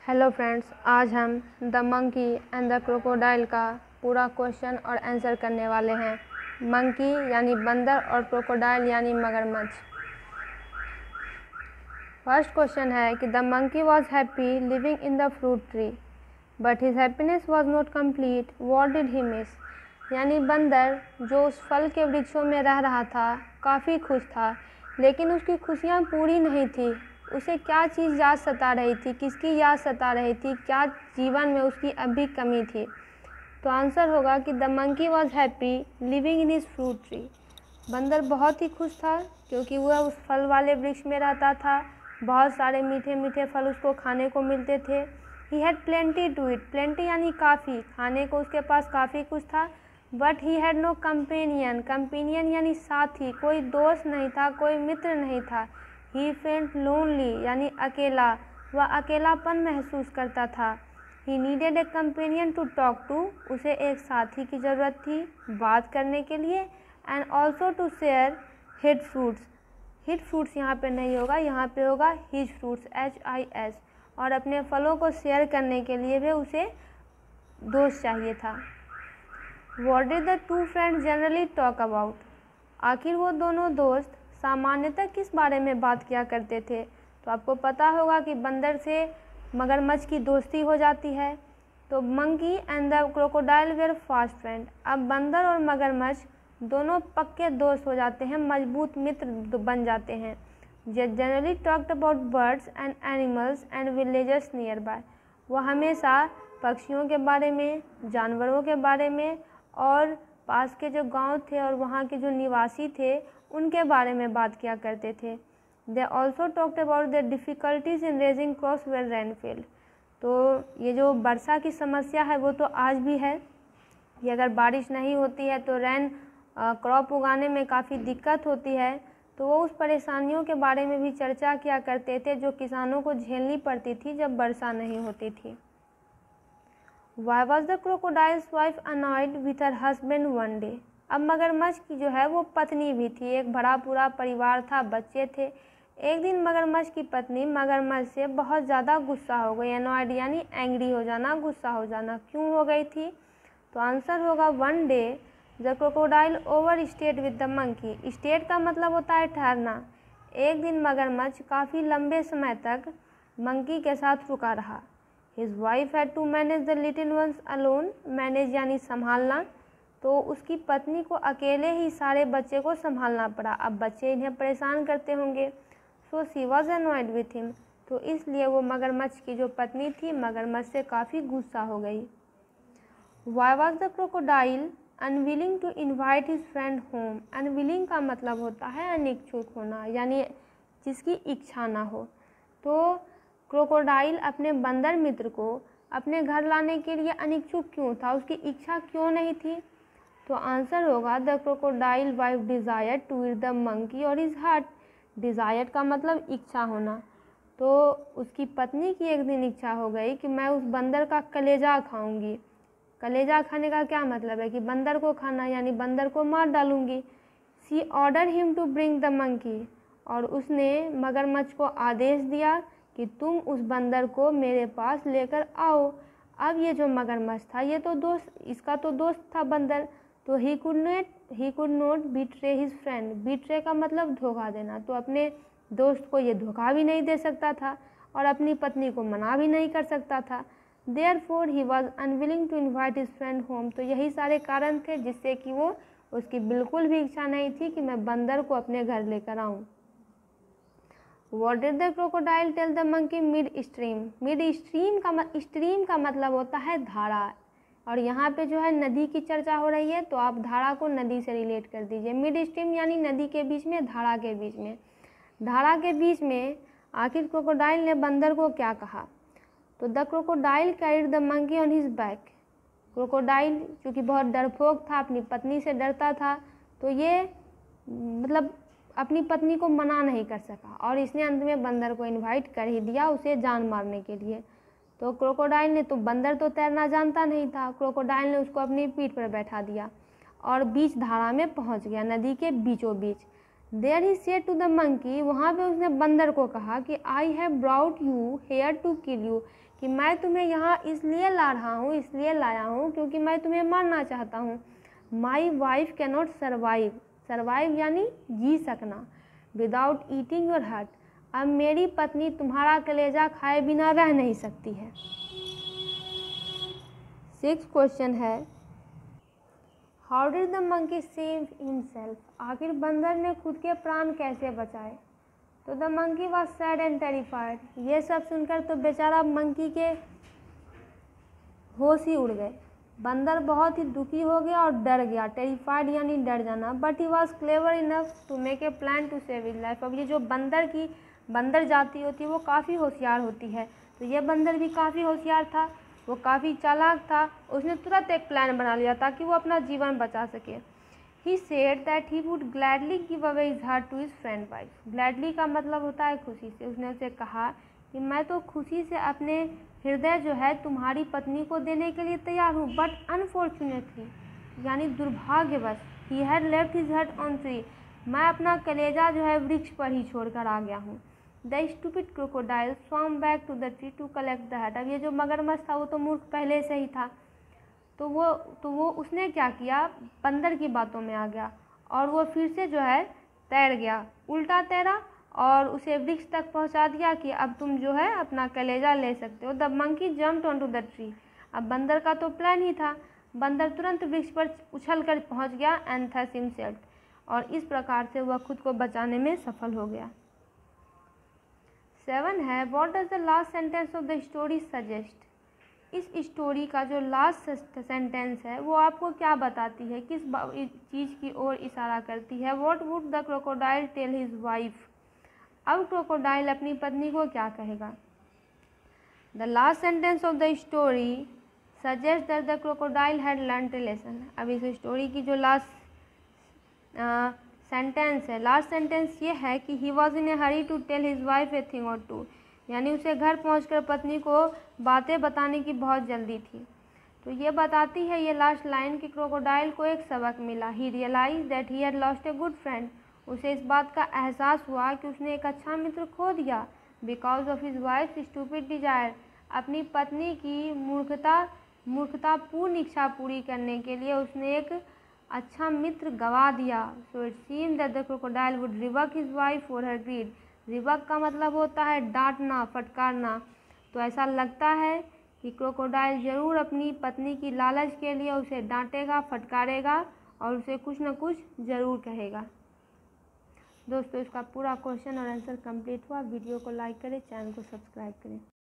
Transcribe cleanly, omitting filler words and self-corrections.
Hello friends, आज हम the monkey and the crocodile का पूरा क्वेश्चन और आंसर करने वाले हैं। मंकी यानी बंदर और क्रोकोडाइल यानी मगरमच्छ। फर्स्ट क्वेश्चन है कि the monkey was happy living in the fruit tree but his happiness was not complete, what did he miss. यानी बंदर जो उस फल के वृक्षों में रह रहा था काफ़ी खुश था, लेकिन उसकी खुशियाँ पूरी नहीं थी। उसे क्या चीज़ याद सता रही थी, किसकी याद सता रही थी, क्या जीवन में उसकी अभी कमी थी। तो आंसर होगा कि the monkey was happy living in his fruit tree. बंदर बहुत ही खुश था क्योंकि वह उस फल वाले वृक्ष में रहता था। बहुत सारे मीठे मीठे फल उसको खाने को मिलते थे। He had plenty to eat, plenty यानी काफ़ी, खाने को उसके पास काफ़ी कुछ था। But he had no companion, companion यानी साथी, कोई दोस्त नहीं था, कोई मित्र नहीं था। ही फेल्ट लोनली यानी अकेला, वह अकेलापन महसूस करता था। He needed a companion to talk to, उसे एक साथी की ज़रूरत थी बात करने के लिए। And also to share his fruits, his fruits यहाँ पे नहीं होगा, यहाँ पे होगा हिज फ्रूट्स, HIS। और अपने फलों को शेयर करने के लिए भी उसे दोस्त चाहिए था। What did the two friends generally talk about? आखिर वो दोनों दोस्त सामान्यतः किस बारे में बात किया करते थे। तो आपको पता होगा कि बंदर से मगरमच्छ की दोस्ती हो जाती है। तो monkey and the crocodile were fast friend. अब बंदर और मगरमच्छ दोनों पक्के दोस्त हो जाते हैं, मजबूत मित्र बन जाते हैं। Generally talked about birds and animals and villages nearby. वह हमेशा पक्षियों के बारे में, जानवरों के बारे में और पास के जो गांव थे और वहाँ के जो निवासी थे उनके बारे में बात किया करते थे। They also talked about the difficulties in raising crops well rainfall. तो ये जो वर्षा की समस्या है वो तो आज भी है कि अगर बारिश नहीं होती है तो क्रॉप उगाने में काफ़ी दिक्कत होती है। तो वो उस परेशानियों के बारे में भी चर्चा किया करते थे जो किसानों को झेलनी पड़ती थी जब वर्षा नहीं होती थी। Why was the crocodile's wife annoyed with her husband one day? अब मगरमच्छ की जो है वो पत्नी भी थी, एक बड़ा पूरा परिवार था, बच्चे थे। एक दिन मगरमच्छ की पत्नी मगरमच्छ से बहुत ज़्यादा गुस्सा हो गई। annoyed यानी एंग्री हो जाना, गुस्सा हो जाना। क्यों हो गई थी? तो आंसर होगा one day the crocodile overstayed with the monkey. Stayed का मतलब होता है ठहरना। एक दिन मगरमच्छ काफ़ी लंबे समय तक मंकी के साथ रुका रहा। His wife had to manage the little ones alone, manage यानी संभालना। तो उसकी पत्नी को अकेले ही सारे बच्चे को संभालना पड़ा। अब बच्चे इन्हें परेशान करते होंगे। So she was annoyed with him, तो इसलिए वो मगरमच्छ की जो पत्नी थी मगरमच्छ से काफ़ी गुस्सा हो गई। Why was the crocodile unwilling to invite his friend home? Unwilling का मतलब होता है अनिच्छुक होना, यानी जिसकी इच्छा ना हो। तो क्रोकोडाइल अपने बंदर मित्र को अपने घर लाने के लिए अनिच्छुक क्यों था, उसकी इच्छा क्यों नहीं थी। तो आंसर होगा the crocodile wife desire to eat the monkey और हिज हार्ट। डिज़ायर का मतलब इच्छा होना। तो उसकी पत्नी की एक दिन इच्छा हो गई कि मैं उस बंदर का कलेजा खाऊंगी। कलेजा खाने का क्या मतलब है कि बंदर को खाना, यानी बंदर को मार डालूंगी। She order him to bring the monkey, और उसने मगरमच्छ को आदेश दिया कि तुम उस बंदर को मेरे पास लेकर आओ। अब ये जो मगरमच्छ था ये तो दोस्त, इसका तो दोस्त था बंदर। तो he could not betray his friend. Betray का मतलब धोखा देना। तो अपने दोस्त को ये धोखा भी नहीं दे सकता था और अपनी पत्नी को मना भी नहीं कर सकता था। Therefore he was unwilling to invite his friend home. तो यही सारे कारण थे जिससे कि वो, उसकी बिल्कुल भी इच्छा नहीं थी कि मैं बंदर को अपने घर लेकर आऊँ। What did the crocodile tell the monkey mid stream? Mid stream का मतलब होता है धारा, और यहाँ पे जो है नदी की चर्चा हो रही है तो आप धारा को नदी से रिलेट कर दीजिए। मिड स्ट्रीम यानी नदी के बीच में, धारा के बीच में। धारा के बीच में आखिर क्रोकोडाइल ने बंदर को क्या कहा। तो the crocodile carried the monkey on his back. Crocodile चूँकि बहुत डरपोक था, अपनी पत्नी से डरता था, तो ये मतलब अपनी पत्नी को मना नहीं कर सका और इसने अंत में बंदर को इनवाइट कर ही दिया उसे जान मारने के लिए। तो क्रोकोडाइल ने, तो बंदर तो तैरना जानता नहीं था, क्रोकोडाइल ने उसको अपनी पीठ पर बैठा दिया और बीच धारा में पहुंच गया, नदी के बीचों बीच। There he said to the monkey, वहाँ पे उसने बंदर को कहा कि I have brought you here to kill you, कि मैं तुम्हें यहाँ इसलिए ला रहा हूँ, इसलिए लाया हूँ क्योंकि मैं तुम्हें मारना चाहता हूँ। My wife cannot survive, survive यानी जी सकना, विदाउट ईटिंग योर हार्ट, अब मेरी पत्नी तुम्हारा कलेजा खाए बिना रह नहीं सकती है। 6th क्वेश्चन है how did the monkey save himself, आखिर बंदर ने खुद के प्राण कैसे बचाए। तो the monkey was sad and terrified, ये सब सुनकर तो बेचारा मंकी के होश ही उड़ गए। बंदर बहुत ही दुखी हो गया और डर गया, टेरिफाइड यानी डर जाना। But he was clever enough to make a plan to save his life. अब ये जो बंदर जाति होती है वो काफ़ी होशियार होती है, तो ये बंदर भी काफ़ी होशियार था, वो काफ़ी चालाक था। उसने तुरंत एक प्लान बना लिया ताकि वो अपना जीवन बचा सके। He said that he would gladly give away his heart to his friend wife. Gladly का मतलब होता है खुशी से। उसने उसे कहा कि मैं तो खुशी से अपने हृदय जो है तुम्हारी पत्नी को देने के लिए तैयार हूँ। बट अनफॉर्चुनेटली यानी दुर्भाग्यवश, he had left his heart on tree, मैं अपना कलेजा जो है वृक्ष पर ही छोड़कर आ गया हूँ। The stupid crocodile swam back to the tree to collect the heart. अब ये जो मगरमच्छ था वो तो मूर्ख पहले से ही था, तो वो उसने क्या किया, बंदर की बातों में आ गया और वो फिर से जो है तैर गया, उल्टा तैरा और उसे वृक्ष तक पहुंचा दिया कि अब तुम जो है अपना कलेजा ले सकते हो। The monkey jumped on to the tree, अब बंदर का तो प्लान ही था, बंदर तुरंत वृक्ष पर उछल कर पहुँच गया एंड थस हिमसेल्फ, और इस प्रकार से वह खुद को बचाने में सफल हो गया। 7 है what does the last sentence of the story suggest. इस स्टोरी का जो लास्ट सेंटेंस है वो आपको क्या बताती है, किस चीज़ की ओर इशारा करती है। What would the crocodile tell his wife, अब क्रोकोडाइल अपनी पत्नी को क्या कहेगा। The last sentence of the story suggest that the crocodile had learned a lesson. अब इस स्टोरी की जो लास्ट सेंटेंस है, लास्ट सेंटेंस ये है कि he was in a hurry to tell his wife a thing or two, यानी उसे घर पहुंचकर पत्नी को बातें बताने की बहुत जल्दी थी। तो ये बताती है ये लास्ट लाइन कि क्रोकोडाइल को एक सबक मिला। He realise that he had lost a good friend, उसे इस बात का एहसास हुआ कि उसने एक अच्छा मित्र खो दिया। Because of his wife stupid desire, अपनी पत्नी की मूर्खतापूर्ण इच्छा पूरी करने के लिए उसने एक अच्छा मित्र गवा दिया। So it seems that the crocodile would rebuke his wife for her greed. Rebuke का मतलब होता है डांटना, फटकारना, तो ऐसा लगता है कि क्रोकोडाइल ज़रूर अपनी पत्नी की लालच के लिए उसे डांटेगा, फटकारेगा और उसे कुछ न कुछ ज़रूर कहेगा। दोस्तों इसका पूरा क्वेश्चन और आंसर कंप्लीट हुआ। वीडियो को लाइक करें, चैनल को सब्सक्राइब करें।